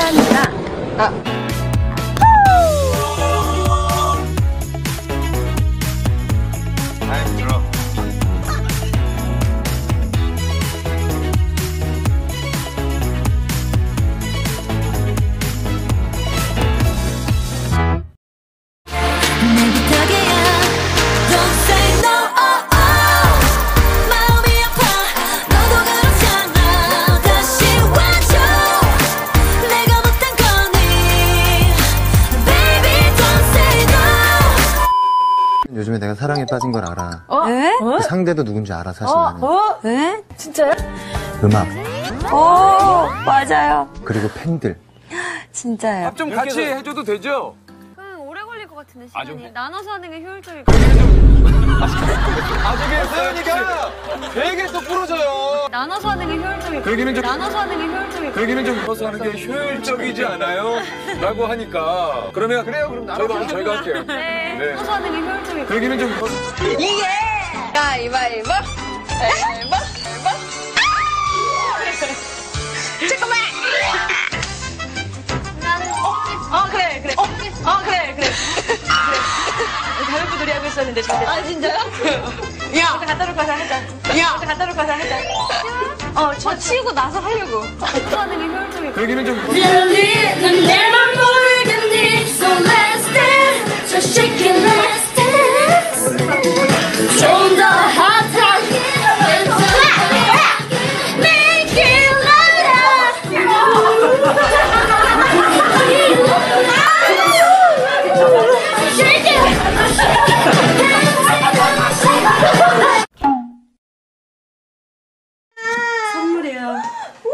서연입니다. 타임 들어. 요즘에 내가 사랑에 빠진 걸 알아. 에? 그 상대도 누군지 알아, 사실 나는. 에? 진짜요? 음악, 맞아요. 그리고 팬들. 진짜요. 좀 같이 해줘도 되죠? 오래 걸릴 것 같은데 시간이. 나눠서 하는 게 효율적일 것 그러기는 좀. 저게 서연이가 되게 또 부러져요. 나눠서 하는 게 효율적일 것 그러기는 좀. 나눠서 하는 게 효율적일 것 그러기는 좀 나눠서 하는 게 효율적이지 않아요? 라고 하니까. 그러면 그래요, 그럼 저희가 할게요. 네. 네. 나눠서 하는 게 효율적일 것 그러기는 좀. 가위바위보. 가위바위보. 잠깐만. 그래. 가볍게 놀이하고 있었는데 잘 됐어. 아 진짜요? 야! 갖다 놓고 가서 하자. 야! 갖다 놓고 가서 하자. 저 치우고 나서 하려고. 나눠서 하는 게 효율적일 것 그러기는 좀. 넌 내맘 모르겠니? So let's dance, so shake it, let's dance. 좀 더 핫하게, make it louder. Shake it. 선물이에요. 오,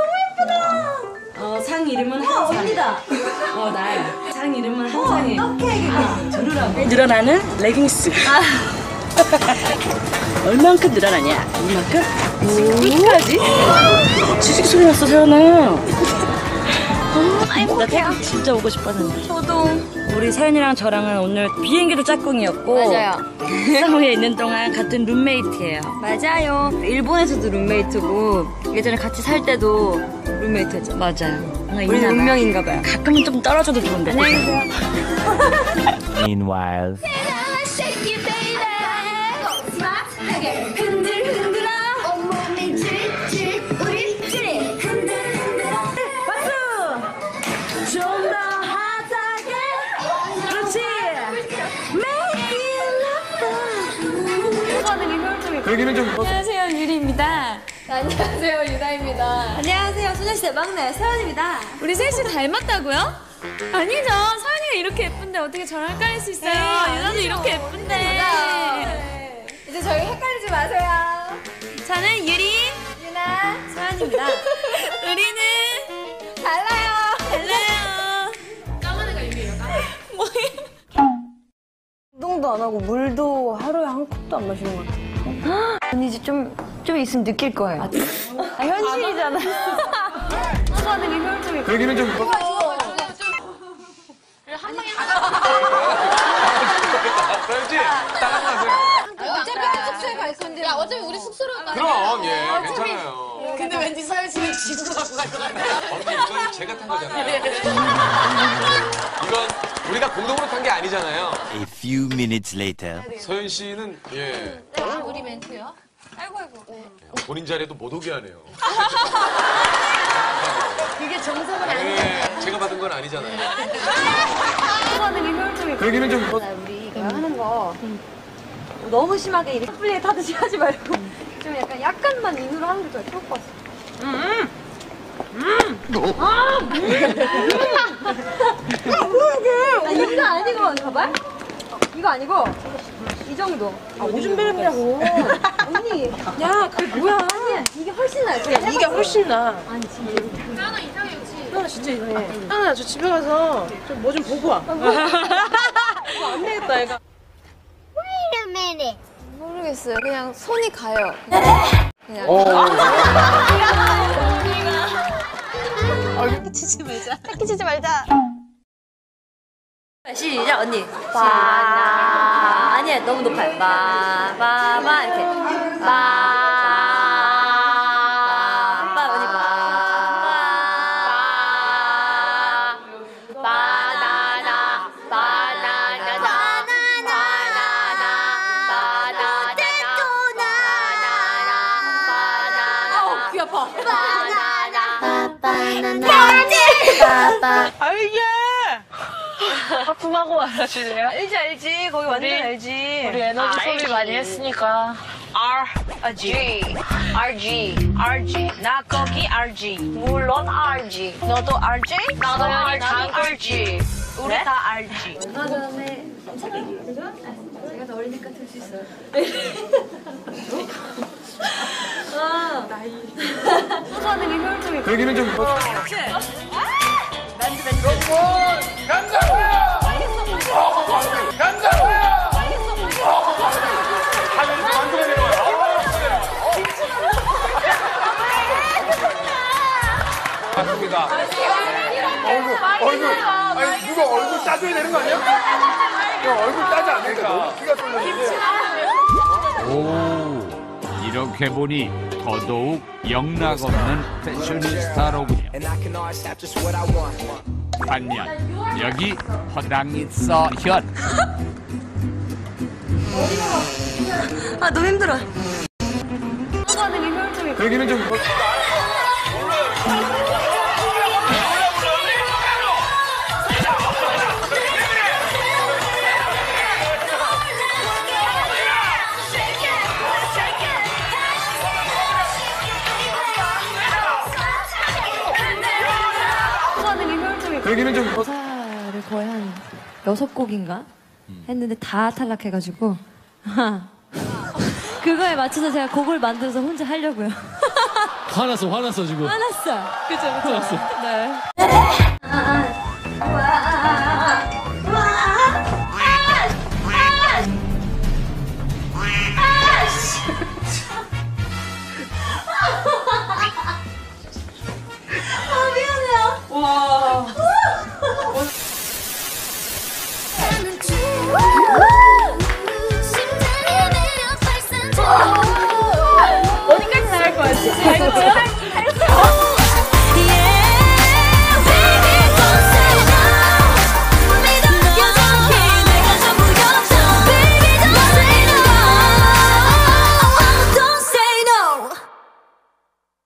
너무 예쁘다. 상 이름은 한상. 언니다. 나야. 상 이름은 한상이에요. 어떡해, 들으라고. 늘어나는 레깅스. 얼만큼 늘어나냐? 이만큼? 끝까지? 지식 소리 났어, 세연아. 나 태국 진짜 오고 싶었는데. 저도. 우리 세연이랑 저랑은 오늘 비행기도 짝꿍이었고. 맞아요. 서울에 있는 동안 같은 룸메이트예요. 맞아요. 일본에서도 룸메이트고 예전에 같이 살 때도 룸메이트였죠. 맞아요. 우리 운명인가 봐요. 가끔은 좀 떨어져도 좋은데. 안녕히 계세요. Meanwhile. Shake it, baby. 스마트하게 흔들흔들어. 온몸이 질질 우리 둘이 흔들흔들어. 박수! 좀 더 핫하게. 그렇지. Make it 나눠서 하는 게 효율적일 것 그러기는 좀. 안녕하세요, 유리입니다. 안녕하세요, 유다입니다. 안녕하세요, 소녀시대 막내 서연입니다. 우리 셋이 닮았다고요? 아니죠. 서연이가 이렇게 예쁜데 어떻게 저랑 헷갈릴 수 있어요? 유나도 이렇게 예쁜데. 이제 저희 헷갈리지 마세요. 저는 유리, 유나, 서연입니다. 우리는 달라요. 까만 애가 유리예요, 까만. 뭐예요? 운동도 안 하고 물도 하루에 한 컵도 안 마시는 것 같아요. 언니 이제 좀 있으면 느낄 거예요. 현실이잖아. 나눠서 하는 게 효율적일 것 그러기는 좀. 서연씨, 따라가세요. 어차피 숙소에 갈 건데. 야, 어차피 우리 숙소로 가. 그럼, 예, 괜찮아요. 근데 왠지 서연 씨는 지수도 갖고 갈 것 같아. 이건 제가 탄 거잖아요. 이건 우리가 공동으로 탄 게 아니잖아요. A few minutes later. 서연 씨는, 예. 우리 멘트요? 아이고. 본인 자리에도 못 오게 하네요. 그게 정석은 아니야. 네, 제가 받은 건 아니잖아요. 나눠서 하는 게 효율적일 것 그러기는 좀. 우리가 하는 거 너무 심하게 이렇게 플레이 하듯이 하지 말고 좀 약간만 인으로 하는 게 더 좋을 것 같아. 이거 아니고 가발? 이거 아니고 이 정도. 오줌 배렸냐고. 언니, 야, 그게 뭐야? 아니야, 이게 훨씬 나아. 이게 훨씬 나아. 아니 진짜. 나는 이상해, 역시. 나 진짜 이상해. 하나, 저 집에 가서 좀 뭐 좀 보고 와. 안 되겠다, 얘가. 모르겠어요. 그냥 손이 가요. 그냥. 삭히지 말자. 시작, 언니. 바. 아니야, 너무 높아요. 바, 이렇게. 바. 언니, 바. 하품하고 말아주세요. 알지 거기 완전 알지. 우리 에너지 소비 많이 했으니까. RG 나 거기 RG 물론 RG 너도 RG 나도 RG 우리 다 RG. 얼마 전에 제가 더 어리니까 들 수 있어요. 나이 소소하는 게 효율적이고 그 얘기는 좀. 맞습니다. 얼굴. 아니, 누가 얼굴 따줘야 되는 거 아니야? 야, 얼굴 따지 않으니까 너무 키가 쏠렸는데. 오, 이렇게 보니 더더욱 영락없는 패셔니스타로군요. 반면 여기 허당있어 현. 아 너무 힘들어. 소소하는 게 효율적이고 그 얘기는 좀. 소소하는 게 효율적이고 그 얘기는 좀. 가사를 거의 한 6곡인가 했는데 다 탈락해가지고 그거에 맞춰서 제가 곡을 만들어서 혼자 하려고요. 화났어 지금. 화났어. 그죠. 화났어. 네.